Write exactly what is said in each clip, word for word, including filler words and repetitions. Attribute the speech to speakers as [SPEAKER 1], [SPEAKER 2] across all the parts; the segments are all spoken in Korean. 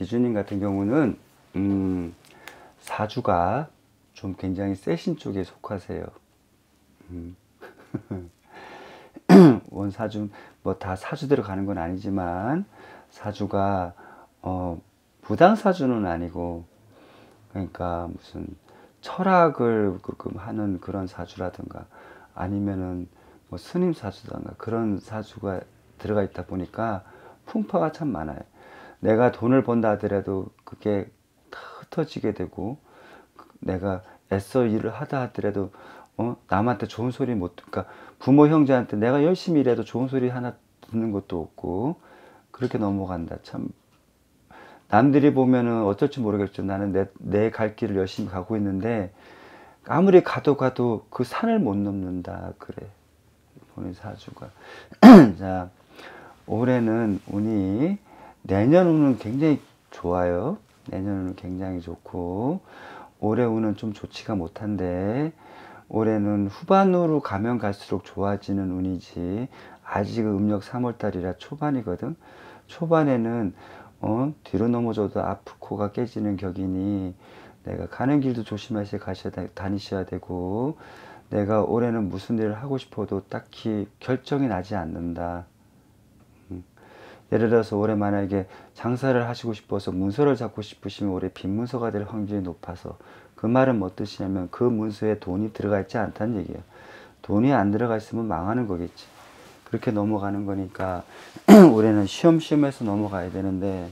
[SPEAKER 1] 기준님 같은 경우는 음, 사주가 좀 굉장히 세신 쪽에 속하세요. 음. 원사주 뭐 다 사주대로 가는 건 아니지만 사주가 어, 무당사주는 아니고 그러니까 무슨 철학을 하는 그런 사주라든가 아니면은 뭐 스님 사주든가 그런 사주가 들어가 있다 보니까 풍파가 참 많아요. 내가 돈을 번다 하더라도 그게 다 흩어지게 되고 내가 애써 일을 하다 하더라도 어? 남한테 좋은 소리 못, 그러니까 부모 형제한테 내가 열심히 일해도 좋은 소리 하나 듣는 것도 없고 그렇게 넘어간다. 참 남들이 보면은 어쩔지 모르겠죠. 나는 내, 내 갈 길을 열심히 가고 있는데 아무리 가도 가도 그 산을 못 넘는다. 그래. 본인 사주가. 자, 올해는 운이 내년 운은 굉장히 좋아요. 내년 운은 굉장히 좋고 올해 운은 좀 좋지가 못한데 올해는 후반으로 가면 갈수록 좋아지는 운이지 아직 음력 삼월달이라 초반이거든. 초반에는 어, 뒤로 넘어져도 아프코가 깨지는 격이니 내가 가는 길도 조심하셔 가셔야 다니셔야 되고 내가 올해는 무슨 일을 하고 싶어도 딱히 결정이 나지 않는다. 음. 예를 들어서 올해 만약에 장사를 하시고 싶어서 문서를 잡고 싶으시면 올해 빈문서가 될 확률이 높아서 그 말은 뭐 뜻이냐면 그 문서에 돈이 들어가 있지 않다는 얘기예요. 돈이 안 들어가 있으면 망하는 거겠지. 그렇게 넘어가는 거니까 올해는 쉬엄쉬엄해서 넘어가야 되는데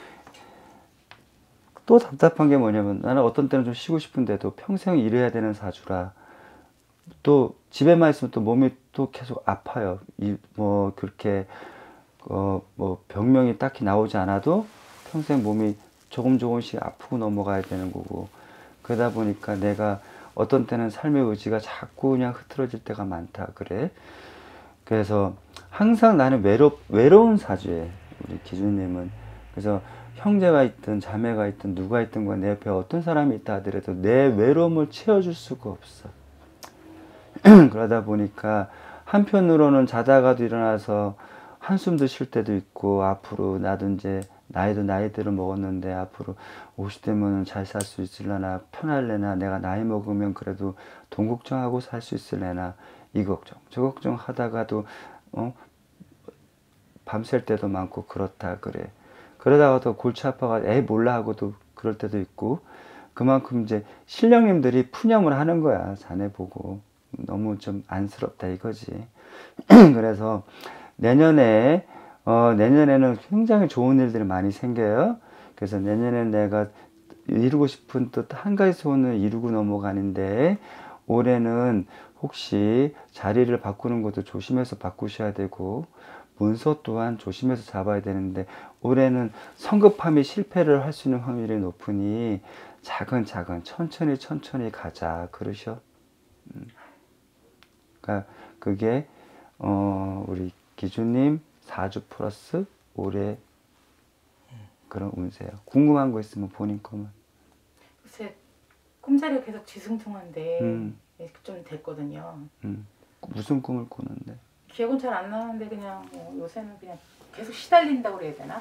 [SPEAKER 1] 또 답답한 게 뭐냐면 나는 어떤 때는 좀 쉬고 싶은데도 평생 일해야 되는 사주라 또 집에만 있으면 또 몸이 또 계속 아파요. 이, 뭐 그렇게 어, 뭐 병명이 딱히 나오지 않아도 평생 몸이 조금 조금씩 아프고 넘어가야 되는 거고 그러다 보니까 내가 어떤 때는 삶의 의지가 자꾸 그냥 흐트러질 때가 많다 그래. 그래서 항상 나는 외롭, 외로운 사주에 우리 기준님은 그래서 형제가 있든 자매가 있든 누가 있든 내 옆에 어떤 사람이 있다 하더라도 내 외로움을 채워줄 수가 없어. 그러다 보니까 한편으로는 자다가도 일어나서 한숨도 쉴 때도 있고 앞으로 나도 이제 나이도 나이대로 먹었는데 앞으로 오십 대면 잘 살 수 있을려나 편할래나 내가 나이 먹으면 그래도 돈 걱정하고 살 수 있을래나 이 걱정 저 걱정 하다가도 어? 밤샐 때도 많고 그렇다 그래. 그러다가도 골치 아파가 애 몰라 하고도 그럴 때도 있고 그만큼 이제 신령님들이 푸념을 하는 거야. 자네 보고 너무 좀 안쓰럽다 이거지. 그래서 내년에 어, 내년에는 굉장히 좋은 일들이 많이 생겨요. 그래서 내년에 내가 이루고 싶은 또 한 가지 소원을 이루고 넘어가는데 올해는 혹시 자리를 바꾸는 것도 조심해서 바꾸셔야 되고 문서 또한 조심해서 잡아야 되는데 올해는 성급함이 실패를 할 수 있는 확률이 높으니 차근차근 천천히 천천히 가자 그러셔. 음. 그러니까 그게 어 우리 기준님 사주 플러스 올해 그런 운세요. 궁금한 거 있으면 본인 거만.
[SPEAKER 2] 글쎄 꿈자리가 계속 지숭숭한데
[SPEAKER 1] 음.
[SPEAKER 2] 좀 됐거든요.
[SPEAKER 1] 음. 무슨 꿈을 꾸는데?
[SPEAKER 2] 기억은 잘 안 나는데 그냥 뭐 요새는 그냥 계속 시달린다고 그래야 되나?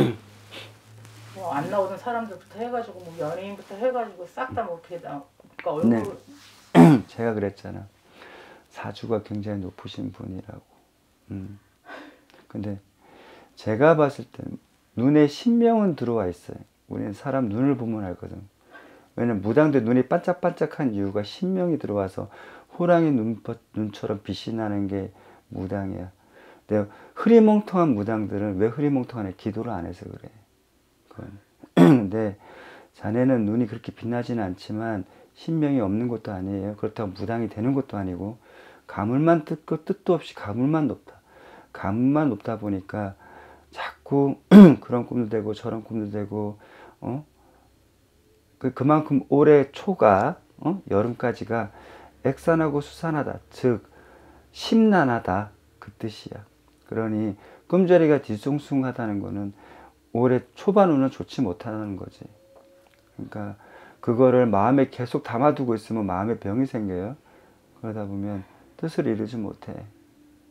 [SPEAKER 2] 뭐 안 나오던 사람들부터 해가지고 뭐 연예인부터 해가지고 싹 다 뭐 이렇게 나 그러니까 얼굴
[SPEAKER 1] 네. 제가 그랬잖아. 사주가 굉장히 높으신 분이라고. 음. 근데 제가 봤을 때 눈에 신명은 들어와 있어요. 우리는 사람 눈을 보면 알거든. 왜냐면 무당들 눈이 반짝반짝한 이유가 신명이 들어와서 호랑이 눈, 눈처럼 빛이 나는 게 무당이야. 근데 흐리멍텅한 무당들은 왜 흐리멍텅하냐? 기도를 안 해서 그래. 그건. 근데 자네는 눈이 그렇게 빛나지는 않지만 신명이 없는 것도 아니에요. 그렇다고 무당이 되는 것도 아니고 가물만 뜻고 뜻도 없이 가물만 높다. 가물만 높다 보니까 자꾸 그런 꿈도 되고 저런 꿈도 되고 어? 그, 그만큼 올해 초가 어? 여름까지가 액산하고 수산하다. 즉 심란하다. 그 뜻이야. 그러니 꿈자리가 뒤숭숭하다는 거는 올해 초반 운은 좋지 못하는 거지. 그러니까 그거를 마음에 계속 담아두고 있으면 마음에 병이 생겨요. 그러다 보면 뜻을 이루지 못해.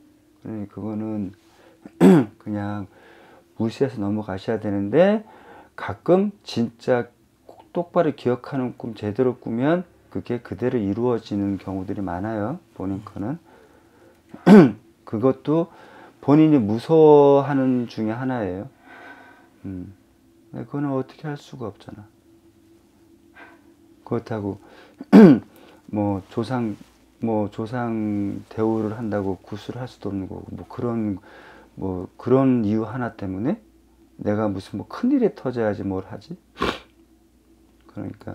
[SPEAKER 1] 그러니 그거는 그냥 무시해서 넘어가셔야 되는데 가끔 진짜 똑바로 기억하는 꿈 제대로 꾸면 그게 그대로 이루어지는 경우들이 많아요. 본인 거는. 그것도 본인이 무서워하는 중에 하나예요. 음. 그거는 어떻게 할 수가 없잖아. 그렇다고 뭐 조상 뭐 조상 대우를 한다고 구술을 할 수도 없는 거고 뭐 그런 뭐 그런 이유 하나 때문에 내가 무슨 뭐 큰일이 터져야지 뭘 하지? 그러니까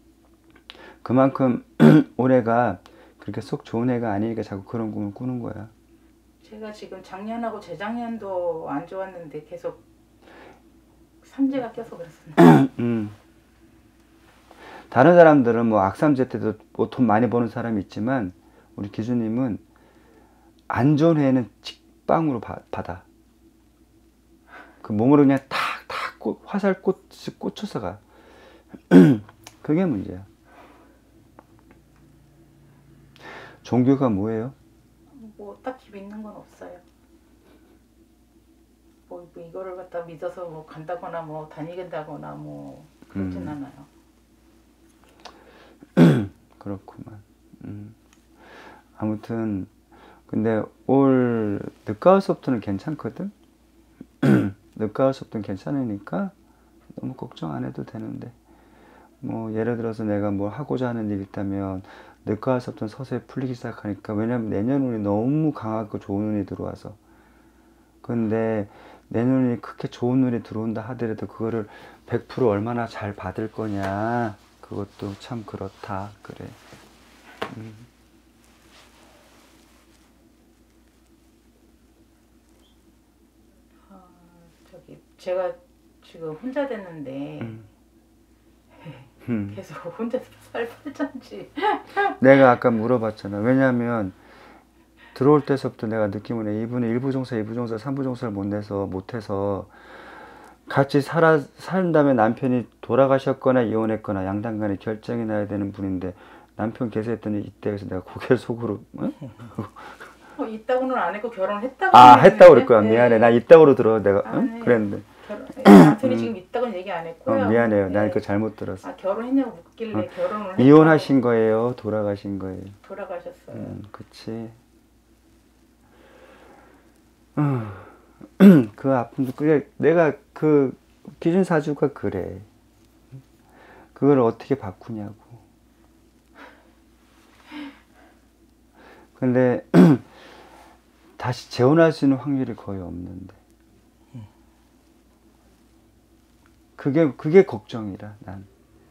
[SPEAKER 1] 그만큼 올해가 그렇게 속 좋은 애가 아니니까 자꾸 그런 꿈을 꾸는 거야.
[SPEAKER 2] 제가 지금 작년하고 재작년도 안 좋았는데 계속 삼재가 껴서 그랬습니다.
[SPEAKER 1] 음. 다른 사람들은 뭐 악삼재 때도 뭐 돈 많이 버는 사람이 있지만 우리 기주님은 안 좋은 해에는 직방으로 바, 받아. 그 몸으로 그냥 탁탁 꽂, 화살꽃이 꽂혀서 가. 그게 문제야. 종교가 뭐예요?
[SPEAKER 2] 뭐 딱히 믿는 건 없어요. 뭐, 뭐 이거를 갖다 믿어서 뭐 간다거나 뭐 다니겠다거나 뭐 그렇진
[SPEAKER 1] 음.
[SPEAKER 2] 않아요.
[SPEAKER 1] 그렇구만. 음. 아무튼 근데 올 늦가을서부터는 괜찮거든. 늦가을서부터는 괜찮으니까 너무 걱정 안 해도 되는데 뭐 예를 들어서 내가 뭘 하고자 하는 일이 있다면 늦가을서부터는 서서히 풀리기 시작하니까 왜냐면 내년 운이 너무 강하고 좋은 운이 들어와서 근데 내년 운이 그렇게 좋은 운이 들어온다 하더라도 그거를 백 퍼센트 얼마나 잘 받을 거냐 그것도 참 그렇다 그래. 음.
[SPEAKER 2] 아, 저기 제가 지금 혼자 됐는데
[SPEAKER 1] 음. 음.
[SPEAKER 2] 계속 혼자 살 팔잔지.
[SPEAKER 1] 내가 아까 물어봤잖아. 왜냐면 들어올 때서부터 내가 느낌은 이분은 일부 종사, 이부 종사, 삼부 종사를 못 내서 못해서 같이 살아 산 다음에 남편이 돌아가셨거나 이혼했거나 양단간에 결정이 나야 되는 분인데 남편 계세했더니 이때에서 내가 고개를 속으로 응?
[SPEAKER 2] 어, 있다고는 안 했고 결혼했다고.
[SPEAKER 1] 아 했다고 그럴 거야.
[SPEAKER 2] 네.
[SPEAKER 1] 미안해. 나 있다고로 들어 내가
[SPEAKER 2] 아,
[SPEAKER 1] 응?
[SPEAKER 2] 네.
[SPEAKER 1] 그랬는데
[SPEAKER 2] 결혼, 남편이
[SPEAKER 1] 음.
[SPEAKER 2] 지금 있다고는 얘기 안 했고요.
[SPEAKER 1] 어, 미안해요.
[SPEAKER 2] 네.
[SPEAKER 1] 난 그거 잘못 들었어.
[SPEAKER 2] 아 결혼했냐고 묻길래
[SPEAKER 1] 어.
[SPEAKER 2] 결혼을 했다고.
[SPEAKER 1] 이혼하신 거예요? 돌아가신 거예요?
[SPEAKER 2] 돌아가셨어요.
[SPEAKER 1] 음, 그치. 어. 그 아픔도 그래. 내가 그 기준사주가 그래. 그걸 어떻게 바꾸냐고. 근데 다시 재혼할 수 있는 확률이 거의 없는데. 그게 그게 걱정이라 난.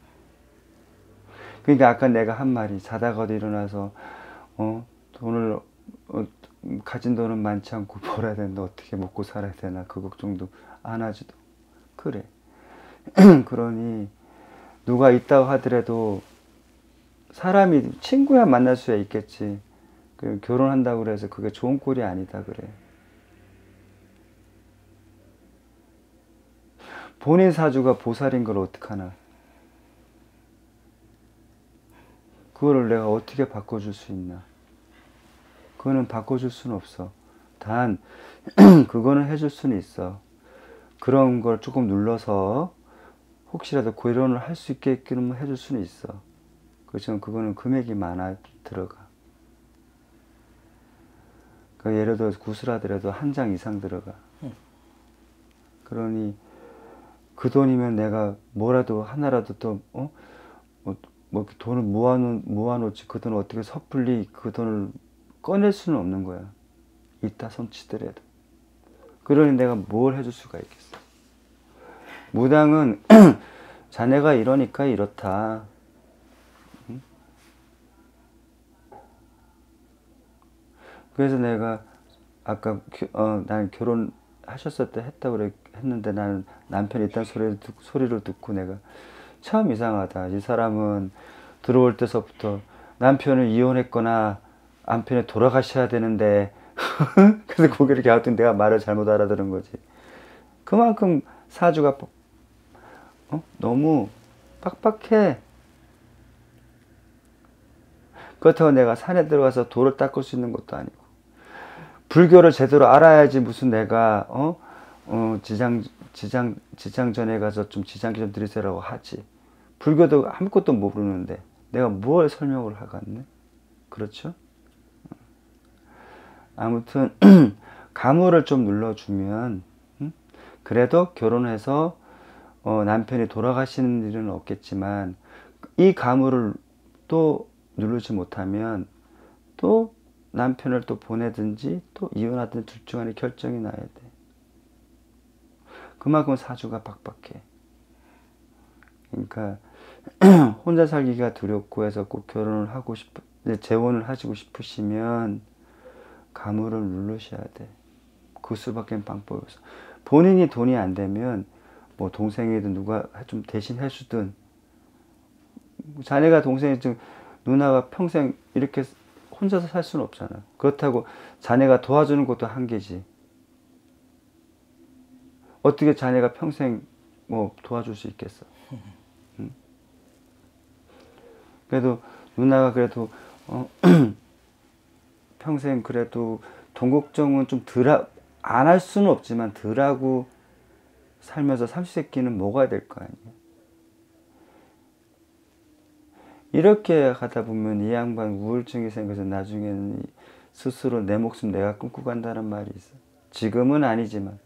[SPEAKER 1] 그러니까 아까 내가 한 말이 자다가도 일어나서 어 돈을 어, 가진 돈은 많지 않고 벌어야 되는데 어떻게 먹고 살아야 되나 그 걱정도 안 하지도. 그래. 그러니 누가 있다고 하더라도 사람이 친구야 만날 수야 있겠지. 그 결혼한다고 그래서 그게 좋은 꼴이 아니다 그래. 본인 사주가 보살인 걸 어떡하나. 그거를 내가 어떻게 바꿔줄 수 있나. 그거는 바꿔줄 수는 없어. 단 그거는 해줄 수는 있어. 그런 걸 조금 눌러서 혹시라도 결혼을 할 수 있게끔 해줄 수는 있어. 그렇지만 그거는 금액이 많아 들어가. 그러니까 예를 들어서 구슬하더라도 한 장 이상 들어가. 그러니 그 돈이면 내가 뭐라도 하나라도 또 어? 뭐, 뭐 돈을 모아놓, 모아놓지 그 돈을 어떻게 섣불리 그 돈을 꺼낼 수는 없는 거야. 있다 손치더라도. 그러니 내가 뭘 해줄 수가 있겠어. 무당은 자네가 이러니까 이렇다. 응? 그래서 내가 아까 어, 난 결혼하셨을 때 했다고 그래, 했는데 나는 남편이 있다는 소리를, 듣, 소리를 듣고 내가 참 이상하다. 이 사람은 들어올 때서부터 남편을 이혼했거나 남편이 돌아가셔야 되는데 그래서 고개를 갸웃더니 내가 말을 잘못 알아들은 거지. 그만큼 사주가 어? 너무 빡빡해. 그렇다고 내가 산에 들어가서 돌을 닦을 수 있는 것도 아니고 불교를 제대로 알아야지 무슨 내가 어? 어, 지장, 지장, 지장전에 가서 좀 지장기 좀 들이세라고 하지. 불교도 아무것도 모르는데 내가 뭘 설명을 하겠네? 그렇죠? 아무튼 가무를 좀 눌러주면 음? 그래도 결혼해서 어, 남편이 돌아가시는 일은 없겠지만 이 가무를 또 누르지 못하면 또 남편을 또 보내든지 또 이혼하든 둘 중 하나의 결정이 나야 돼. 그만큼 사주가 빡빡해. 그러니까 혼자 살기가 두렵고 해서 꼭 결혼을 하고 싶, 재혼을 하시고 싶으시면 가무를 누르셔야 돼. 그 수밖에 방법이 없어. 본인이 돈이 안 되면 뭐 동생이든 누가 좀 대신 해주든, 자네가 동생이 좀 누나가 평생 이렇게 혼자서 살 수는 없잖아. 그렇다고 자네가 도와주는 것도 한계지. 어떻게 자네가 평생 뭐 도와줄 수 있겠어? 응? 그래도 누나가 그래도 어, 평생 그래도 돈 걱정은 좀 덜, 안 할 수는 없지만 덜 하고 살면서 삼시세끼는 먹어야 될 거 아니야. 이렇게 하다 보면 이 양반 우울증이 생겨서 나중에는 스스로 내 목숨 내가 끊고 간다는 말이 있어. 지금은 아니지만.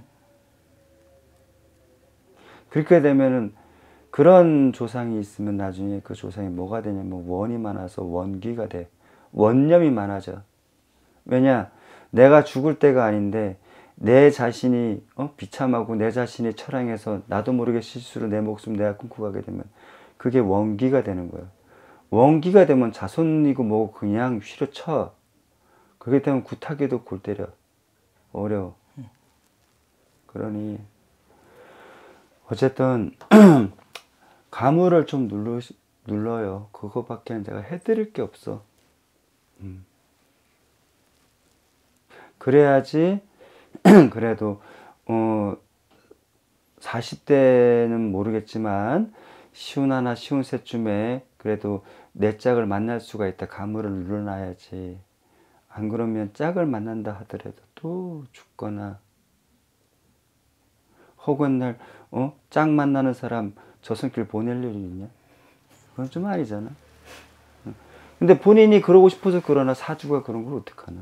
[SPEAKER 1] 그렇게 되면은 그런 조상이 있으면 나중에 그 조상이 뭐가 되냐면 원이 많아서 원기가 돼. 원념이 많아져. 왜냐? 내가 죽을 때가 아닌데 내 자신이 어? 비참하고 내 자신이 처량해서 나도 모르게 실수로 내 목숨 내가 끊고 가게 되면 그게 원기가 되는 거야. 원기가 되면 자손이고 뭐고 그냥 휘려쳐. 그렇게 되면 굿하게도 골 때려. 어려워. 그러니 어쨌든 가무를 좀 눌러, 눌러요. 그거밖에 제가 해드릴 게 없어. 음. 그래야지 그래도 어 사십 대는 모르겠지만 쉬운 하나 쉬운 셋쯤에 그래도 내 짝을 만날 수가 있다. 가무를 눌러놔야지. 안 그러면 짝을 만난다 하더라도 또 죽거나 혹은 날 어? 짝 만나는 사람 저 손길 보낼 일이 있냐? 그건 좀 아니잖아. 근데 본인이 그러고 싶어서 그러나 사주가 그런 걸 어떡하나.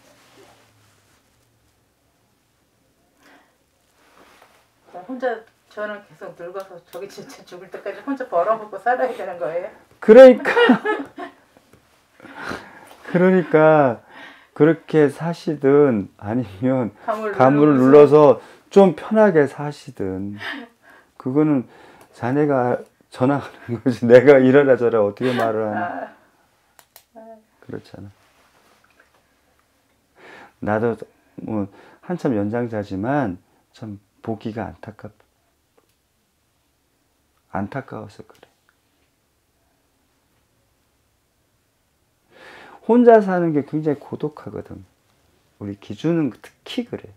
[SPEAKER 2] 혼자 저는 계속 늙어서 저기 진짜 죽을 때까지 혼자 벌어먹고 살아야 되는 거예요?
[SPEAKER 1] 그러니까 그러니까 그렇게 사시든 아니면
[SPEAKER 2] 가무를,
[SPEAKER 1] 가무를 눌러서 좀 편하게 사시든 그거는 자네가 전화하는 거지. 내가 이러라 저라 어떻게 말을 하나. 그렇잖아. 나도 뭐 한참 연장자지만 참 보기가 안타깝 안타까워서 그래. 혼자 사는 게 굉장히 고독하거든. 우리 기준은 특히 그래.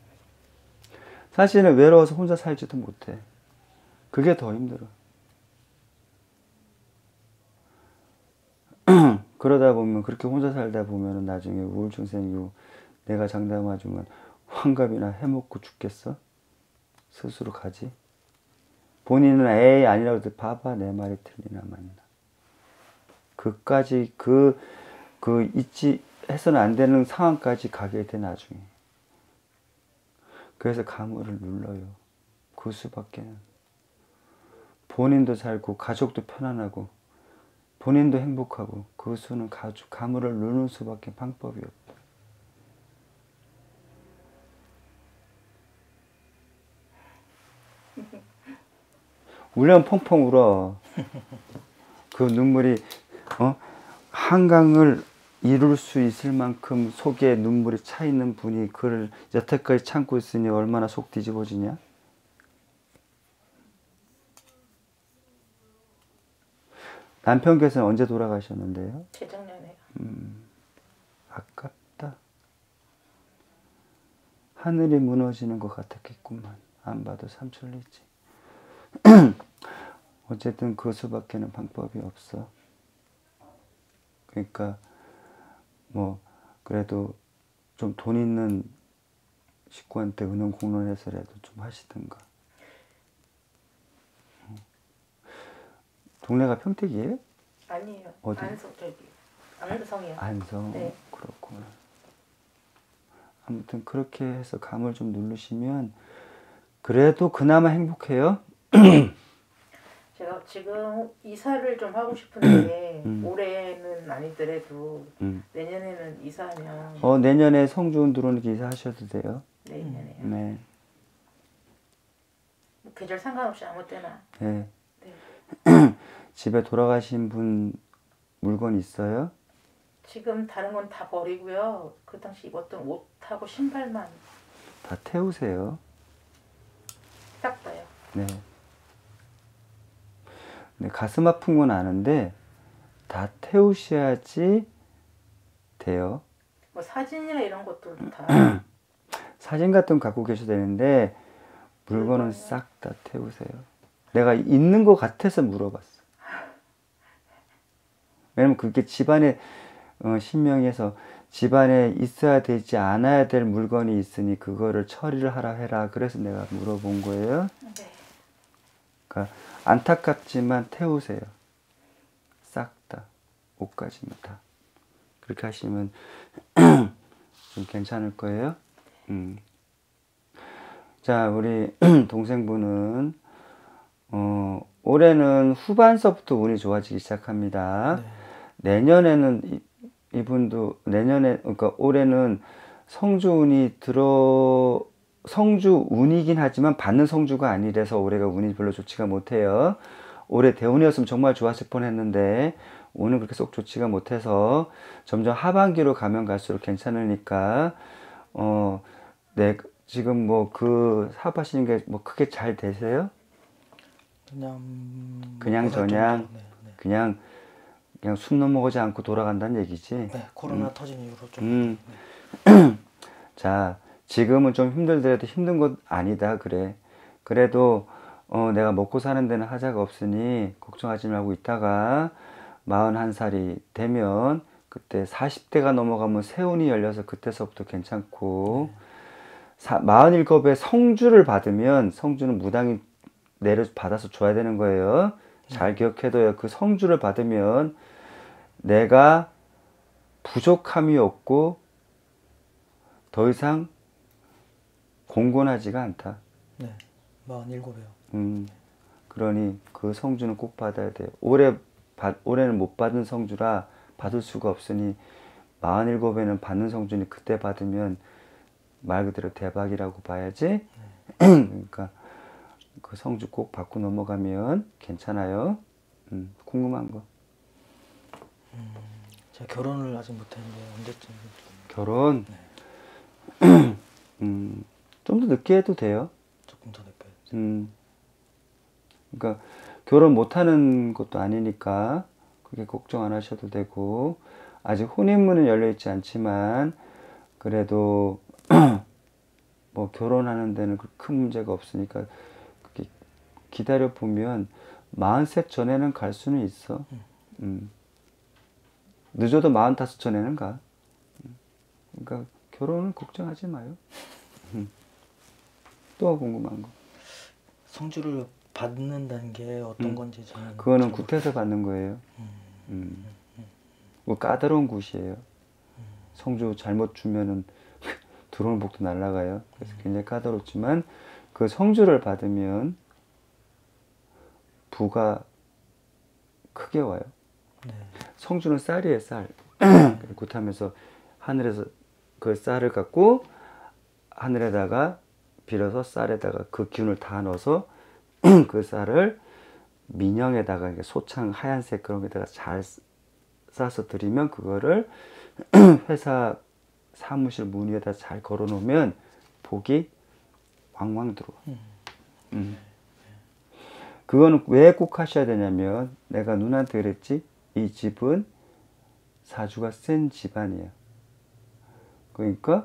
[SPEAKER 1] 사실은 외로워서 혼자 살지도 못해. 그게 더 힘들어. 그러다 보면 그렇게 혼자 살다 보면 나중에 우울증 생기고 내가 장담해주면 환갑이나 해먹고 죽겠어? 스스로 가지? 본인은 에이 아니라고 해도 봐봐 내 말이 틀리나 맞나. 그까지 그, 그 잊지 해서는 안 되는 상황까지 가게 돼 나중에. 그래서 가무를 눌러요. 그 수밖에는. 본인도 살고 가족도 편안하고 본인도 행복하고 그 수는 가족, 가무를 누르는 수밖에 방법이 없다. 울면 펑펑 울어. 그 눈물이 어? 한강을 이룰 수 있을 만큼 속에 눈물이 차 있는 분이 그를 여태까지 참고 있으니 얼마나 속 뒤집어지냐? 남편께서는 언제 돌아가셨는데요?
[SPEAKER 2] 재작년에요.
[SPEAKER 1] 음, 아깝다. 하늘이 무너지는 것 같았겠구만. 안 봐도 삼천리지. 어쨌든 그 수밖에는 방법이 없어. 그러니까 뭐 그래도 좀 돈 있는 식구한테 은원 공론해서라도 좀 하시든가. 동네가 평택이에요?
[SPEAKER 2] 아니에요.
[SPEAKER 1] 어디?
[SPEAKER 2] 안성 저기 안성이요.
[SPEAKER 1] 안성.
[SPEAKER 2] 네.
[SPEAKER 1] 그렇구나. 아무튼 그렇게 해서 감을 좀 누르시면 그래도 그나마 행복해요.
[SPEAKER 2] 제가 지금 이사를 좀 하고 싶은데
[SPEAKER 1] 음.
[SPEAKER 2] 올해는 아니더라도
[SPEAKER 1] 음.
[SPEAKER 2] 내년에는 이사하면
[SPEAKER 1] 어 내년에 성주운 들어오는 게 이사하셔도 돼요.
[SPEAKER 2] 내년에요.
[SPEAKER 1] 네.
[SPEAKER 2] 뭐 계절 상관없이 아무 때나.
[SPEAKER 1] 네.
[SPEAKER 2] 네.
[SPEAKER 1] 집에 돌아가신 분 물건 있어요?
[SPEAKER 2] 지금 다른 건 다 버리고요. 그 당시 입었던 옷하고 신발만
[SPEAKER 1] 다 태우세요.
[SPEAKER 2] 싹 다요.
[SPEAKER 1] 네. 네, 가슴 아픈 건 아는데 다 태우셔야지 돼요.
[SPEAKER 2] 뭐 사진이나 이런 것들도 다
[SPEAKER 1] 사진 같은 거 갖고 계셔도 되는데 물건은
[SPEAKER 2] 물건은?
[SPEAKER 1] 싹 다 태우세요. 내가 있는 것 같아서 물어봤어. 왜냐면 그게 집안에 어, 신명에서 집안에 있어야 되지 않아야 될 물건이 있으니 그거를 처리를 하라 해라. 그래서 내가 물어본 거예요.
[SPEAKER 2] 네.
[SPEAKER 1] 그러니까 안타깝지만 태우세요. 싹 다. 옷까지는 다. 그렇게 하시면 좀 괜찮을 거예요. 음. 자, 우리 동생분은 어, 올해는 후반서부터 운이 좋아지기 시작합니다.
[SPEAKER 3] 네.
[SPEAKER 1] 내년에는 이, 이분도 내년에 그러니까 올해는 성주운이 들어 성주 운이긴 하지만 받는 성주가 아니라서 올해가 운이 별로 좋지가 못해요. 올해 대운이었으면 정말 좋았을 뻔했는데 오늘 그렇게 쏙 좋지가 못해서 점점 하반기로 가면 갈수록 괜찮으니까 어, 네 지금 뭐 그 사업하시는 게 뭐 크게 잘 되세요?
[SPEAKER 3] 그냥
[SPEAKER 1] 그냥
[SPEAKER 3] 뭐랄
[SPEAKER 1] 저냥
[SPEAKER 3] 정도, 네, 네.
[SPEAKER 1] 그냥 그냥 숨 넘어가지 않고 돌아간다는 얘기지.
[SPEAKER 3] 네, 코로나 터진 이후로 좀
[SPEAKER 1] 음.
[SPEAKER 3] 네.
[SPEAKER 1] 자, 지금은 좀 힘들더라도 힘든 것 아니다 그래. 그래도 어, 내가 먹고 사는 데는 하자가 없으니 걱정하지 말고 있다가 마흔한 살이 되면 그때 사십 대가 넘어가면 새운이 열려서 그때서부터 괜찮고 사, 마흔일곱에 성주를 받으면 성주는 무당이 내려 받아서 줘야 되는 거예요. 잘 기억해둬요. 그 성주를 받으면 내가 부족함이 없고 더 이상 공곤하지가 않다.
[SPEAKER 3] 네, 마흔일곱이요.
[SPEAKER 1] 음, 그러니 그 성주는 꼭 받아야 돼요. 올해 받, 올해는 못 받은 성주라 받을 수가 없으니 마흔일곱에는 받는 성주니 그때 받으면 말 그대로 대박이라고 봐야지. 그러니까 그 성주 꼭 받고 넘어가면 괜찮아요. 음, 궁금한 거.
[SPEAKER 3] 제가 결혼을 아직 못했는데 언제쯤?
[SPEAKER 1] 결혼
[SPEAKER 3] 네,
[SPEAKER 1] 음, 좀 더 늦게 해도 돼요.
[SPEAKER 3] 조금 더 늦게.
[SPEAKER 1] 음, 그러니까 결혼 못하는 것도 아니니까 그렇게 걱정 안 하셔도 되고 아직 혼인문은 열려 있지 않지만 그래도 뭐 결혼하는 데는 큰 문제가 없으니까 그렇게 기다려 보면 마흔셋 전에는 갈 수는 있어. 음. 늦어도 마흔다섯 전에는 가. 음. 그러니까 결혼은 걱정하지 마요. 음. 또 궁금한 거.
[SPEAKER 3] 성주를 받는다는 게 어떤
[SPEAKER 1] 음.
[SPEAKER 3] 건지 저는
[SPEAKER 1] 그거는
[SPEAKER 3] 잘
[SPEAKER 1] 굿에서 받는 거예요. 음. 뭐 까다로운 굿이에요. 성주 잘못 주면은 들어오는 복도 날아가요. 그래서 굉장히 까다롭지만 그 성주를 받으면 부가 크게 와요.
[SPEAKER 3] 네.
[SPEAKER 1] 성주는 쌀이에요, 쌀. 굿하면서 하늘에서 그 쌀을 갖고 하늘에다가 빌어서 쌀에다가 그 기운을 다 넣어서 그 쌀을 민영에다가 소창 하얀색 그런 데다가 잘 싸서 드리면 그거를 회사 사무실 문 위에다 잘 걸어 놓으면 복이 왕왕 들어와. 음. 그거는 왜 꼭 하셔야 되냐면 내가 누나한테 그랬지. 이 집은 사주가 센 집안이에요. 그러니까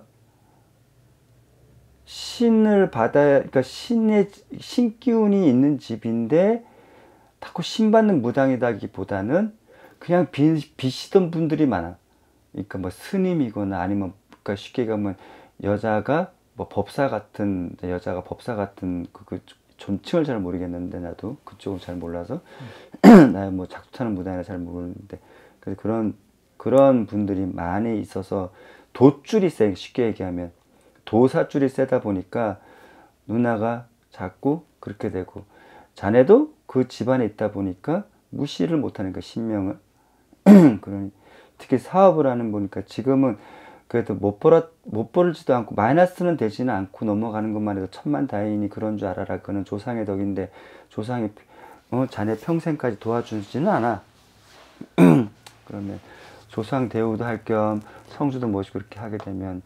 [SPEAKER 1] 신을 받아야, 그러니까 신의 신기운이 있는 집인데 자꾸 신 받는 무당이다기보다는 그냥 빚, 빚이던 분들이 많아. 그러니까 뭐 스님이거나 아니면 그러니까 쉽게 가면 여자가 뭐 법사 같은 여자가 법사 같은 그, 그 존칭을 잘 모르겠는데 나도 그쪽은 잘 몰라서 나 뭐 작두타는 무당이라 잘 모르는데 그래서 그런 그런 분들이 많이 있어서 돛줄이 세 쉽게 얘기하면 도사줄이 세다 보니까 누나가 자꾸 그렇게 되고 자네도 그 집안에 있다 보니까 무시를 못하는 거야 신명을. 그러니 특히 사업을 하는 보니까 지금은 그래도 못 벌어 못 벌지도 않고 마이너스는 되지는 않고 넘어가는 것만 해도 천만다행이니 그런 줄 알아라. 그는 조상의 덕인데 조상이 어, 자네 평생까지 도와주지는 않아. 그러면 조상 대우도 할 겸 성주도 모시고 그렇게 하게 되면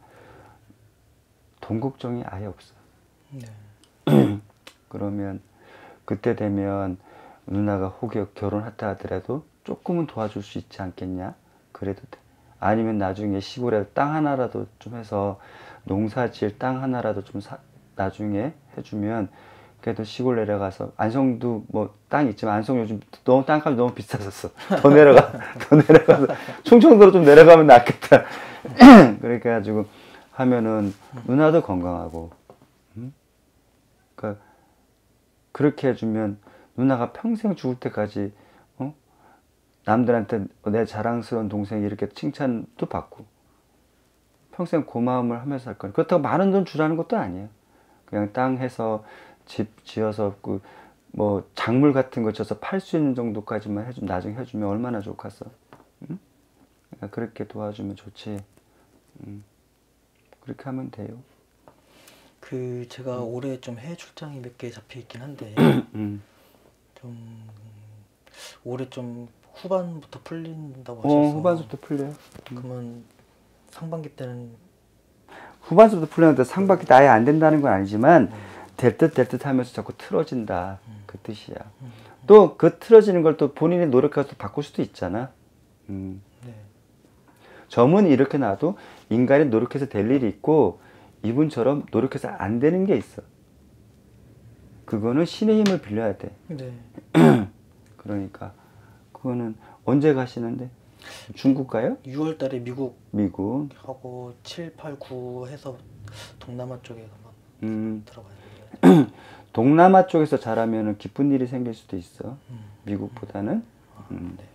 [SPEAKER 1] 돈 걱정이 아예 없어.
[SPEAKER 3] 네.
[SPEAKER 1] 그러면 그때 되면 누나가 혹여 결혼했다 하더라도 조금은 도와줄 수 있지 않겠냐? 그래도 돼. 아니면 나중에 시골에 땅 하나라도 좀 해서 농사 지을 땅 하나라도 좀 사, 나중에 해주면 그래도 시골 내려가서 안성도 뭐 땅 있지만 안성 요즘 너무 땅값이 너무 비싸졌어. 더 내려가 더 내려가서 충청도로 좀 내려가면 낫겠다. 그렇게 해가지고 하면은 누나도 건강하고, 음? 그러니까 그렇게 해주면 누나가 평생 죽을 때까지 어? 남들한테 내 자랑스러운 동생이 이렇게 칭찬도 받고 평생 고마움을 하면서 살 거니까. 그렇다고 많은 돈 주라는 것도 아니에요. 그냥 땅 해서 집 지어서 그 뭐 작물 같은 거 지어서 팔 수 있는 정도까지만 해주면 나중에 해주면 얼마나 좋겠어. 응? 그러니까 그렇게 도와주면 좋지. 응. 그렇게 하면 돼요.
[SPEAKER 3] 그 제가 올해 좀 해외 출장이 몇 개 잡혀 있긴 한데
[SPEAKER 1] 음.
[SPEAKER 3] 좀 올해 좀 후반부터 풀린다고
[SPEAKER 1] 어,
[SPEAKER 3] 하셔서
[SPEAKER 1] 후반부터 풀려요.
[SPEAKER 3] 그러면 상반기 때는
[SPEAKER 1] 후반부터 풀렸는데 상반기 때 아예 안 된다는 건 아니지만 될 듯 될 듯 하면서 자꾸 틀어진다. 그 뜻이야. 또 그 틀어지는 걸 또 본인이 노력해서 바꿀 수도 있잖아. 음.
[SPEAKER 3] 네.
[SPEAKER 1] 점은 이렇게 놔도 인간이 노력해서 될 일이 있고 이분처럼 노력해서 안 되는 게 있어. 그거는 신의 힘을 빌려야 돼.
[SPEAKER 3] 네.
[SPEAKER 1] 그러니까 그거는 언제 가시는데? 중국 가요?
[SPEAKER 3] 유월 달에 미국
[SPEAKER 1] 미국.
[SPEAKER 3] 하고 칠, 팔, 구 해서 동남아 쪽에 한번
[SPEAKER 1] 음.
[SPEAKER 3] 들어가야 돼요.
[SPEAKER 1] 동남아 쪽에서 잘하면 기쁜 일이 생길 수도 있어.
[SPEAKER 3] 음.
[SPEAKER 1] 미국보다는.
[SPEAKER 3] 아,
[SPEAKER 1] 음.
[SPEAKER 3] 네.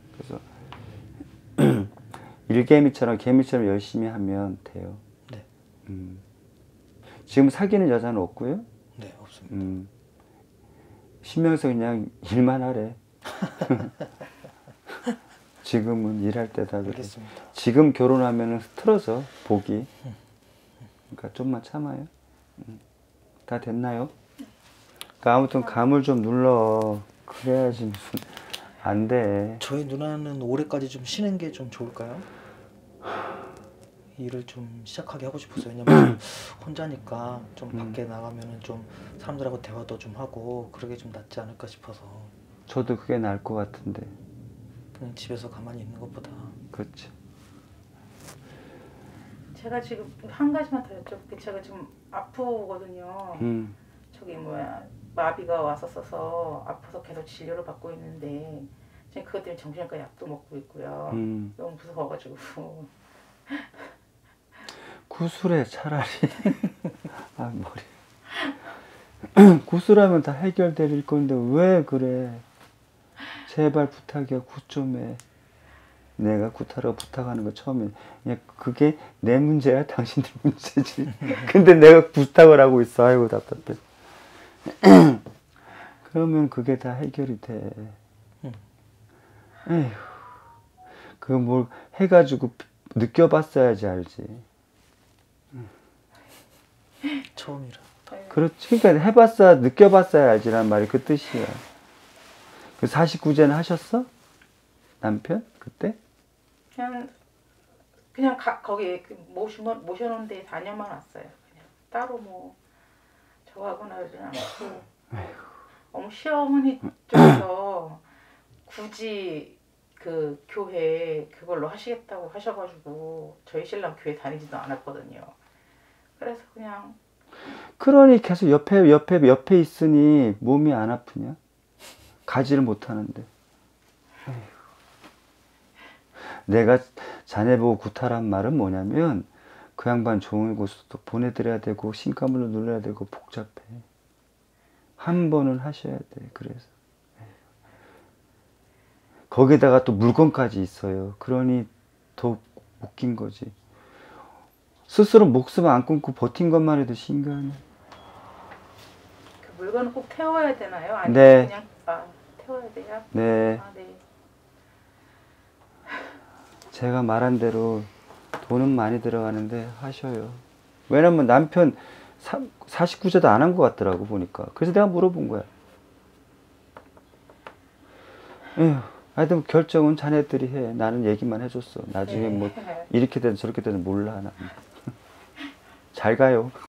[SPEAKER 1] 그래서 일개미처럼 개미처럼 열심히 하면 돼요.
[SPEAKER 3] 네.
[SPEAKER 1] 음. 지금 사귀는 여자는 없고요.
[SPEAKER 3] 네, 없습니다.
[SPEAKER 1] 음. 쉬면서 그냥 일만 하래. 지금은 일할 때다 그래.
[SPEAKER 3] 알겠습니다.
[SPEAKER 1] 지금 결혼하면 틀어져 복이. 그러니까 좀만 참아요. 음. 다 됐나요? 그러니까 아무튼 감을 좀 눌러. 그래야지 무슨 안 돼.
[SPEAKER 3] 저희 누나는 올해까지 좀 쉬는 게 좀 좋을까요? 일을 좀 시작하게 하고 싶었어요. 왜냐면 혼자니까 좀 밖에 나가면은 좀 사람들하고 대화도 좀 하고 그러게 좀 낫지 않을까 싶어서
[SPEAKER 1] 저도 그게 나을 것 같은데.
[SPEAKER 3] 그냥 집에서 가만히 있는 것보다.
[SPEAKER 1] 그렇지.
[SPEAKER 2] 제가 지금 한 가지만 더 여쭤볼게요. 제가 지금 아프거든요.
[SPEAKER 1] 음.
[SPEAKER 2] 저기 뭐야 마비가 왔었어서 아파서 계속 진료를 받고 있는데 지금 그것 때문에 정신과 약도 먹고 있고요.
[SPEAKER 1] 음.
[SPEAKER 2] 너무 무서워가지고.
[SPEAKER 1] 구술해 차라리. 아 머리. 구술하면 다 해결될 건데 왜 그래. 제발 부탁이야 구 좀 해. 내가 구타라고 부탁하는 거 처음에 그냥 그게 내 문제야 당신들 문제지. 근데 내가 부탁을 하고 있어. 아이고 답답해. 그러면 그게 다 해결이 돼. 에휴. 그거 뭘 해가지고 느껴봤어야지 알지.
[SPEAKER 3] 처음이라.
[SPEAKER 1] 그렇지. 그러니까 해봤어야 느껴봤어야 알지란 말이 그 뜻이야. 그 사십구 제는 하셨어? 남편? 그때?
[SPEAKER 2] 그냥 그냥 가, 거기 모셔 모셔놓은 데 다녀만 왔어요. 그냥 따로 뭐 저하고는 하진 않고. 어머 시어머니 쪽에서 굳이 그 교회 그걸로 하시겠다고 하셔가지고 저희 신랑 교회 다니지도 않았거든요. 그래서 그냥
[SPEAKER 1] 그러니 계속 옆에 옆에 옆에 있으니 몸이 안 아프냐? 가지를 못하는데. 에휴. 내가 자네 보고 구타란 말은 뭐냐면 그 양반 좋은 곳으로 또 보내드려야 되고 신가물로 눌러야 되고 복잡해. 한 번은 하셔야 돼. 그래서 거기다가 또 물건까지 있어요. 그러니 더 웃긴 거지. 스스로 목숨 안 끊고 버틴 것만 해도 신기하네.
[SPEAKER 2] 그 물건은 꼭 태워야 되나요? 아니면
[SPEAKER 1] 네.
[SPEAKER 2] 그냥 아, 태워야 돼요?
[SPEAKER 1] 네.
[SPEAKER 2] 아, 네.
[SPEAKER 1] 제가 말한 대로 돈은 많이 들어가는데 하셔요. 왜냐면 남편 사십구 세도 안 한 것 같더라고 보니까. 그래서 내가 물어본 거야. 에휴, 하여튼 결정은 자네들이 해. 나는 얘기만 해줬어. 나중에
[SPEAKER 2] 네.
[SPEAKER 1] 뭐 이렇게 되든 저렇게 되든 몰라. 나는. 잘 가요.